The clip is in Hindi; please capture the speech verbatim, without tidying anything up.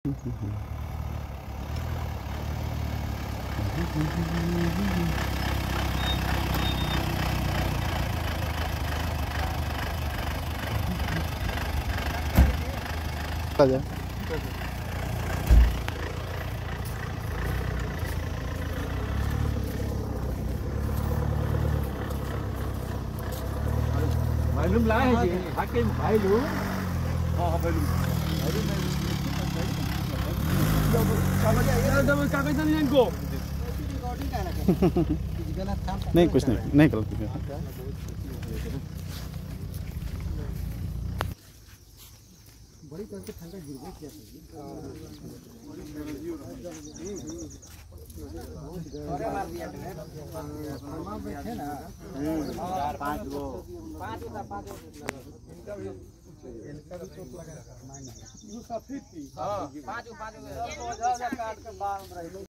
आजा मालूम लाए हैं जी हाके भाई लो हां हां भाई लो अरे मैं कागज यार दम कागज नहीं इनको रिकॉर्डिंग का लगे गलत काम नहीं कुछ नहीं नहीं गलत बड़ी करके ठंडा गिर गया क्या अरे मार दिया हम बैठे ना चार पांच गो पांच था पांच इनका भी इनका भी चोट लगा है ये सफेद थी हां पांच पांच काट के बाल रही